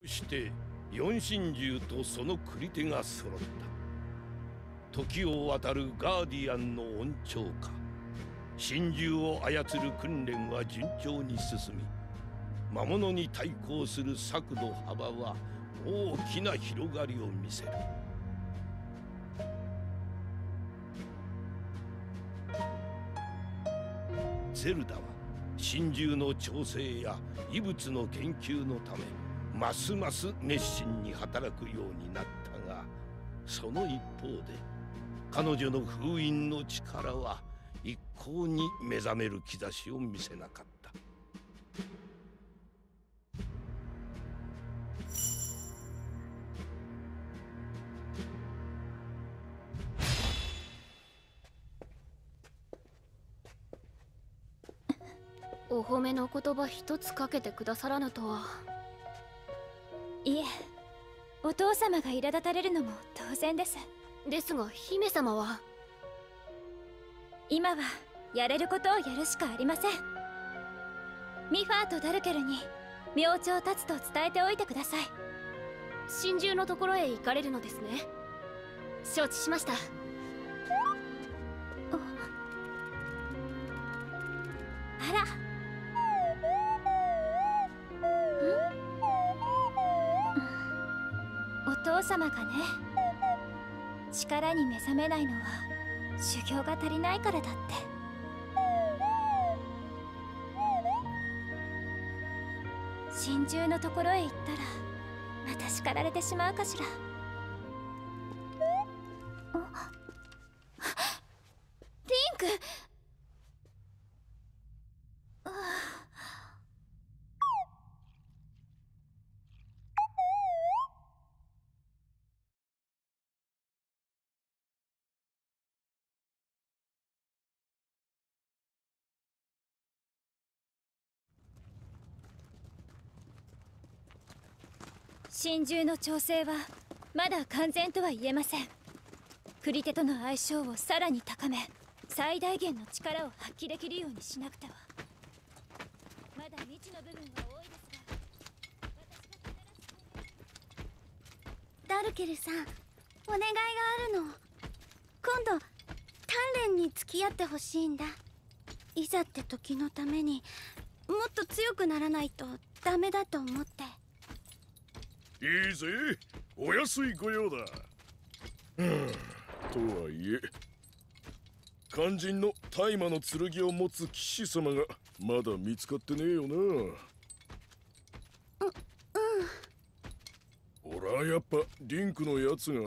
そして四神獣とその繰り手が揃った。時を渡るガーディアンの恩寵か、神獣を操る訓練は順調に進み、魔物に対抗する策の幅は大きな広がりを見せる。ゼルダは神獣の調整や異物の研究のためますます熱心に働くようになったが、その一方で彼女の封印の力は一向に目覚める兆しを見せなかった。 お褒めの言葉一つかけてくださらぬとは。 いえ、お父様が苛立たれるのも当然です。 ですが姫様は。 今はやれることをやるしかありません。ミファーとダルケルに明朝立つと伝えておいてください。 神獣のところへ行かれるのですね。承知しました。 あら、お父様がね、力に目覚めないのは修行が足りないからだって。神獣のところへ行ったらまた叱られてしまうかしら。リンク、神獣の調整はまだ完全とは言えません。繰り手との相性をさらに高め、最大限の力を発揮できるようにしなくては。まだ未知の部分は多いですが、 ダルケルさん、お願いがあるの。今度鍛錬に付き合ってほしいんだ。いざって時のためにもっと強くならないとダメだと思って。 いいぜ、お安い御用だ。とはいえ、肝心の大魔の剣を持つ騎士様がまだ見つかってねえよな。俺はやっぱリンクのやつが。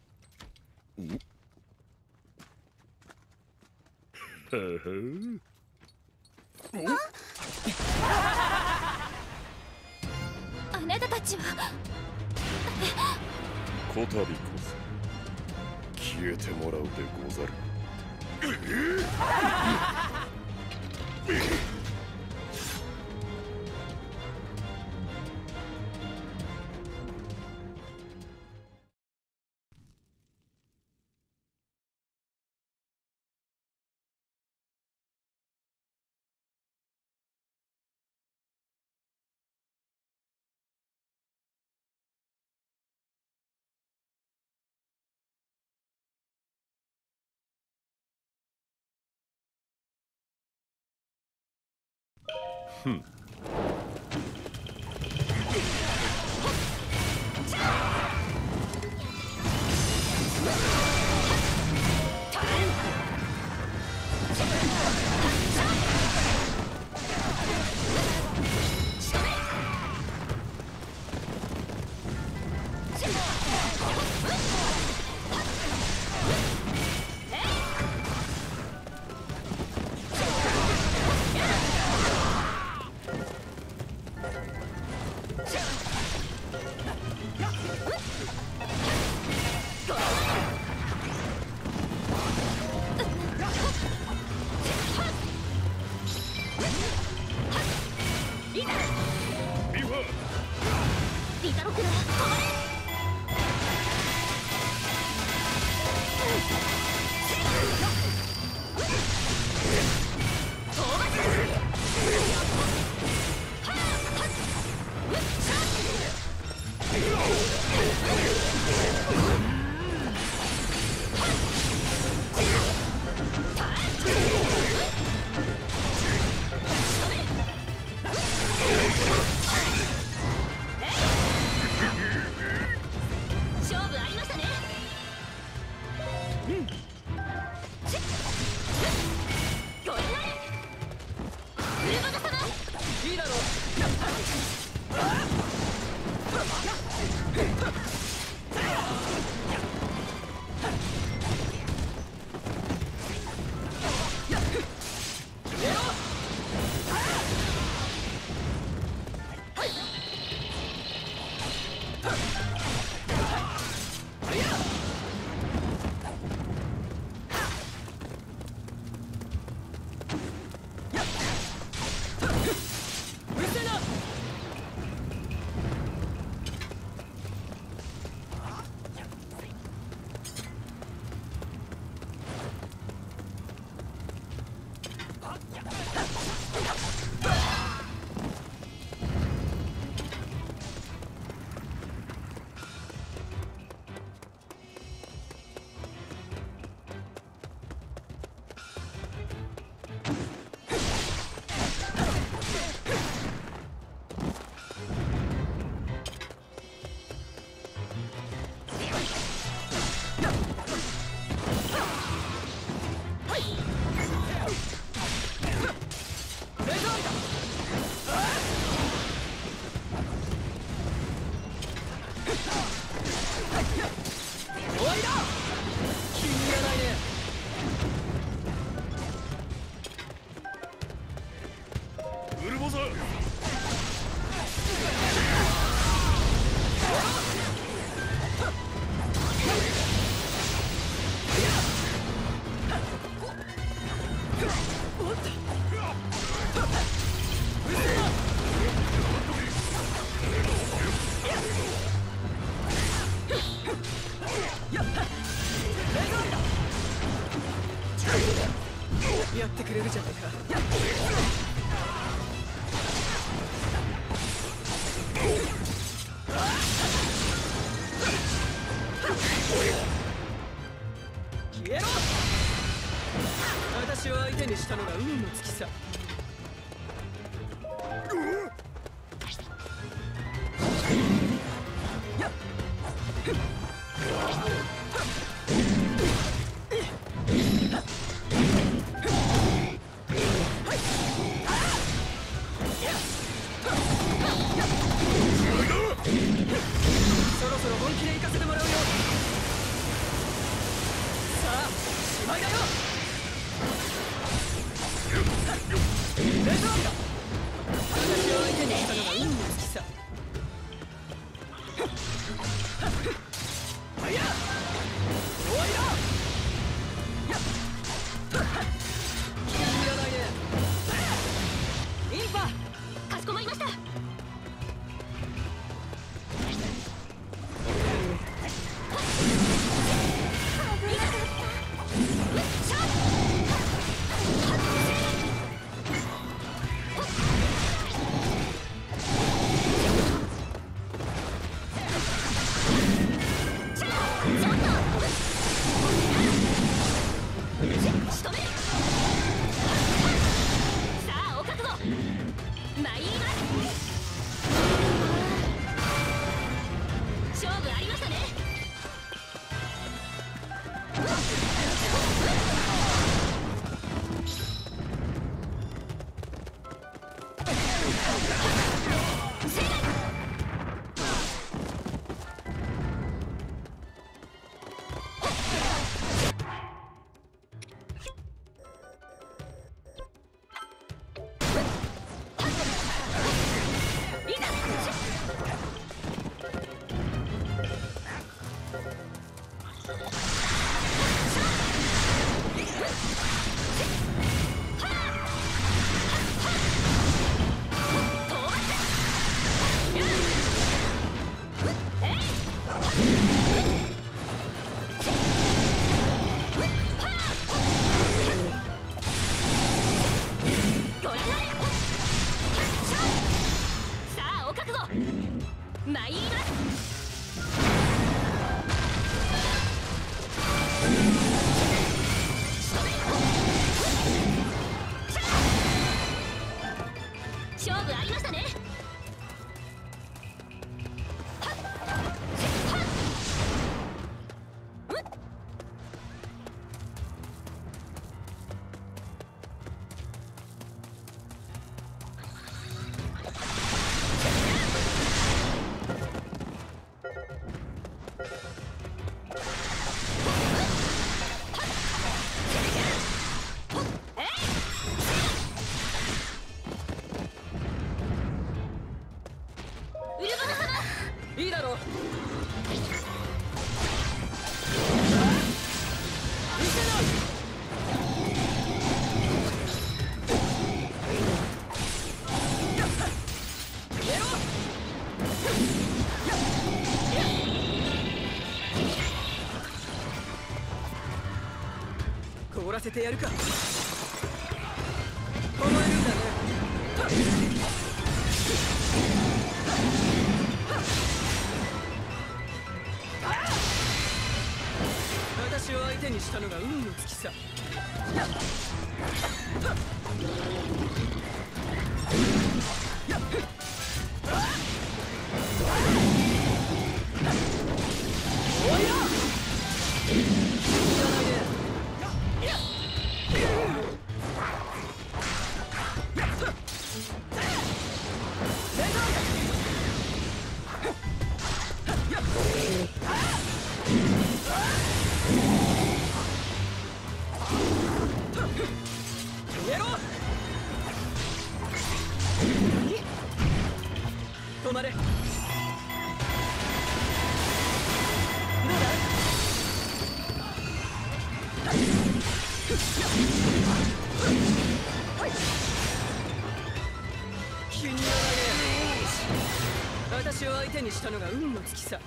あなたたちは。 こたびこそ消えてもらうでござる。 やってくれるじゃないか。消えろ。私を相手にしたのが運の尽きさ。そろそろ本気で行かせてもらうよ。さあ、しまいだよ。レッドアンだ。私を相手にしたのが運の尽きさ。ファイヤー終わりだ。気に入らないね。インパかしこまりました。参ります。勝負ありましたね。 ろう。凍らせてやるか。お前るんだね。私を相手にしたのが運の尽きさ。止まれ。どうだ。気に入らないね。私を相手にしたのが運の尽きさ。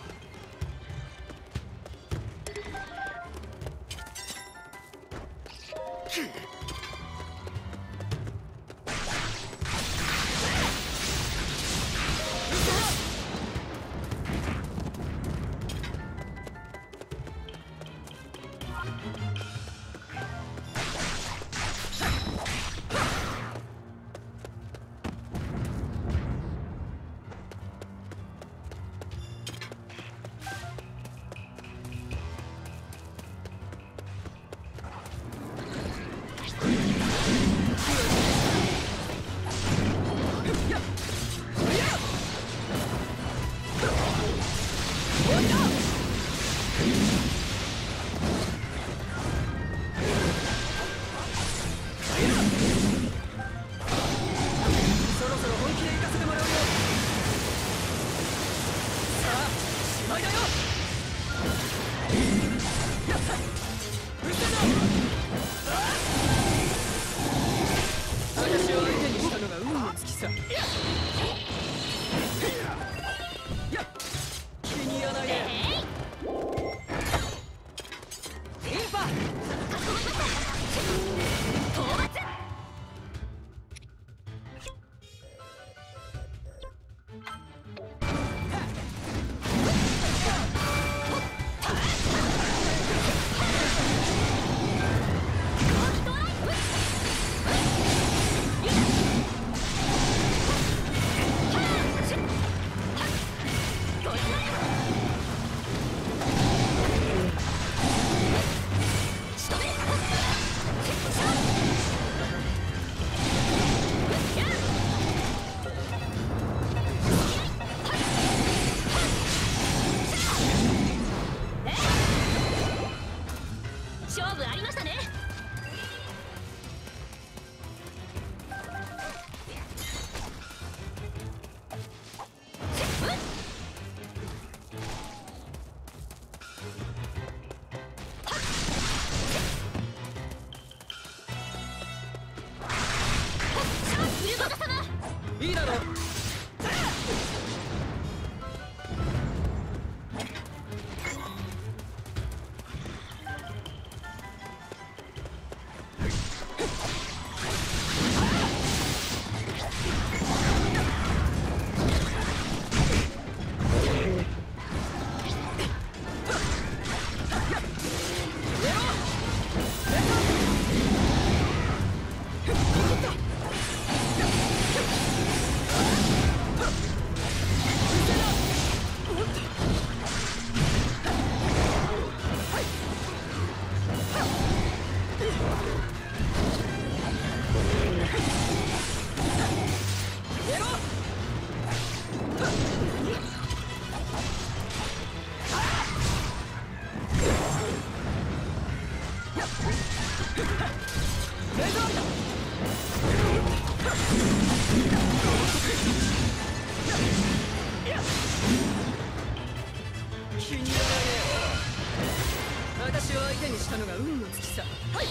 気に入らないね。私を相手にしたのが運の尽きさ。はい。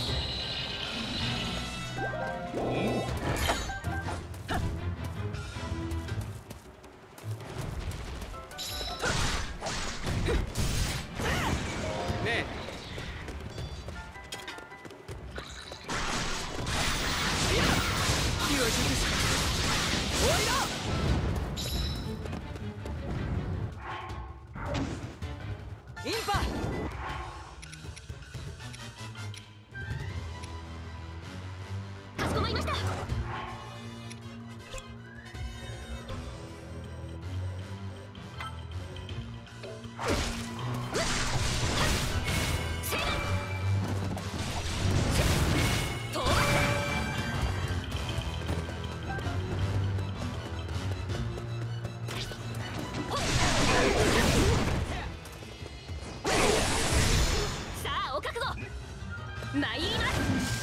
ねえ。火を熟し終わりだ。インパ。 かしこまりました。さあお覚悟参ります。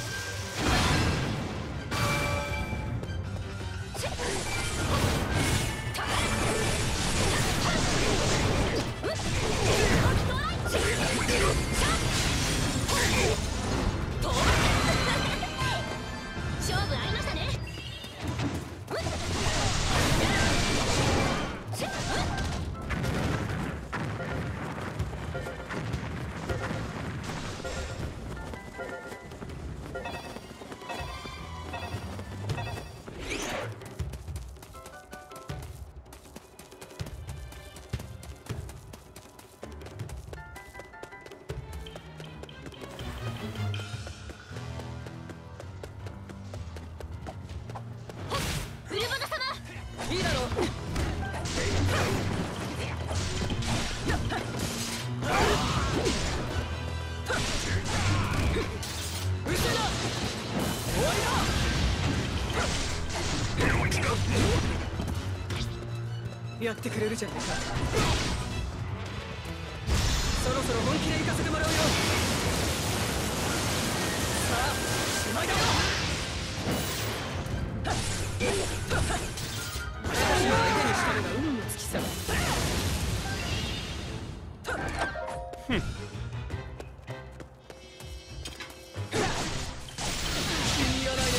勝負ありましたね。ウルバダ様、 いいだろう。うせだ。終わりだ。やってくれるじゃねえか。そろそろ本気で行かせてもらうよ。さあ、しまいだ。私を相手にしたのが運の尽きさ。気に入らないね。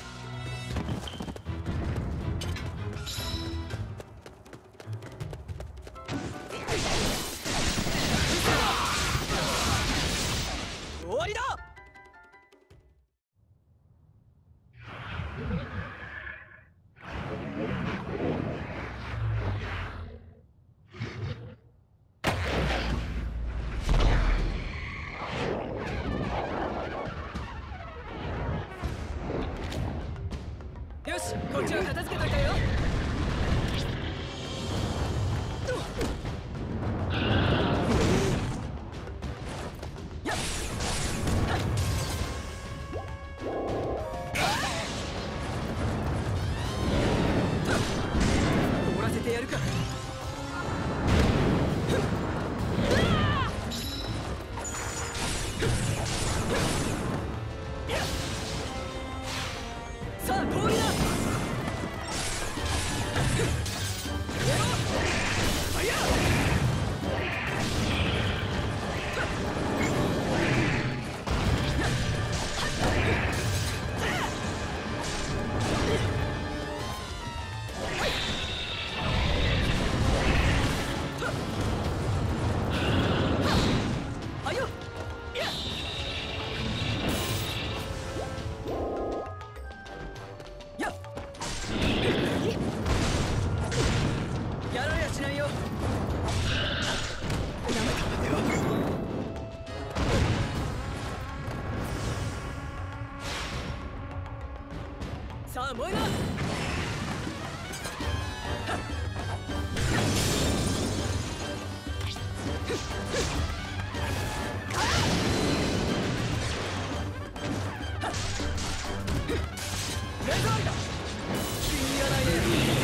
終わりだ。よし、こっちは片付けといたよ。終わらせてやるか。さあ、氷だ。やられやしないよ。さあ燃えな。レザーだ。気に入らないね。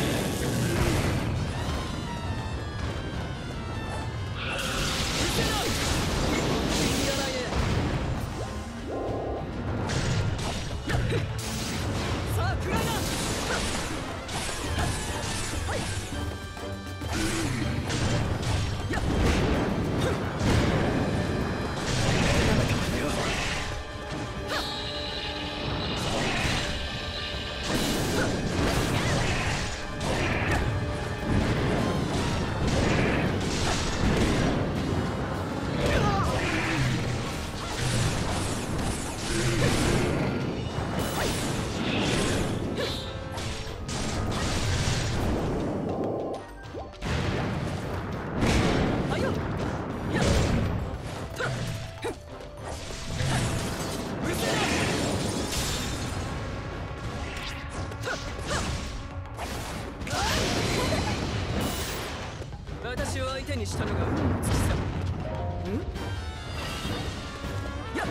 さあ、くらいだ。やっにしたのが運の尽きさ。やっ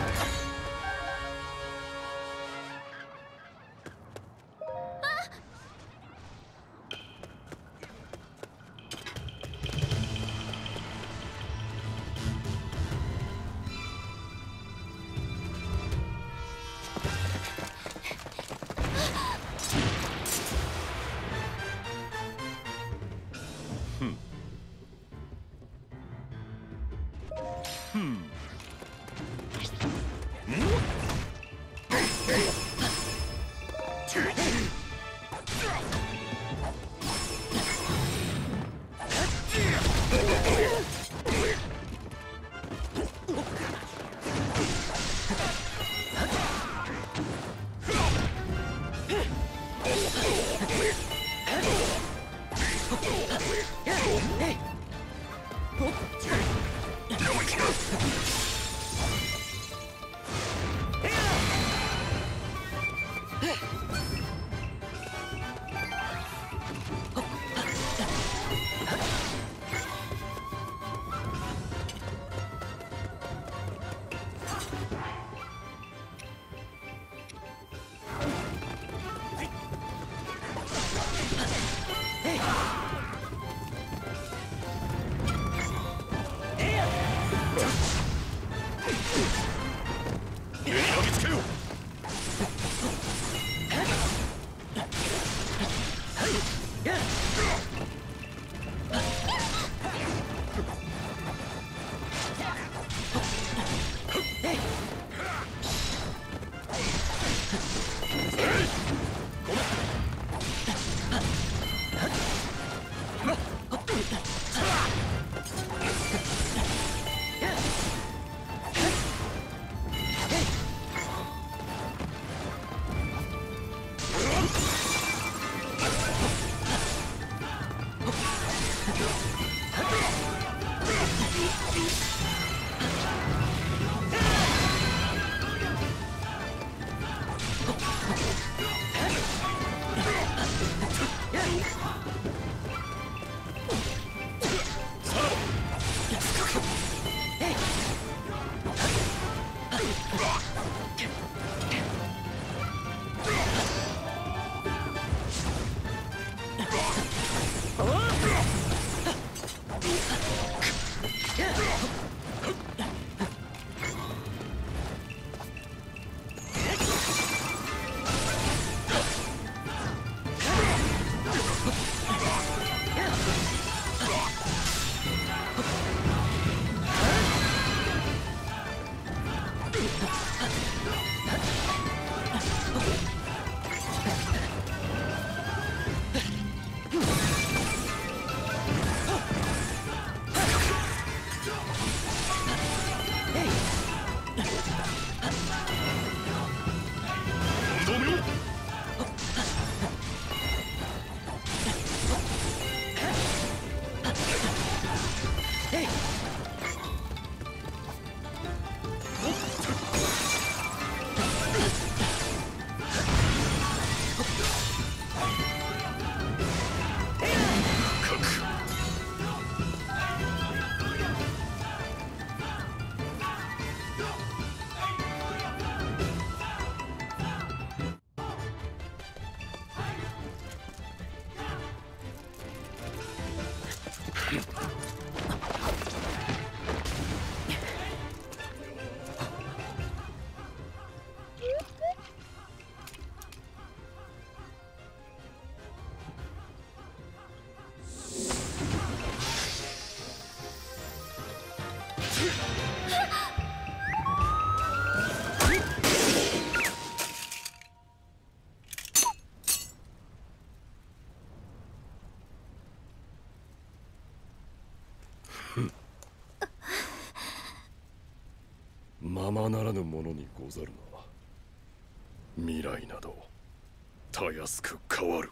ままならぬものにござるな。未来などたやすく変わる。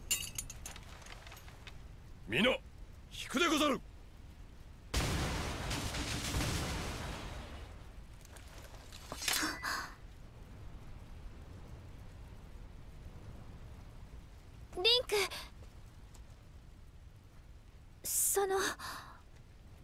皆引くでござる。 リンク、その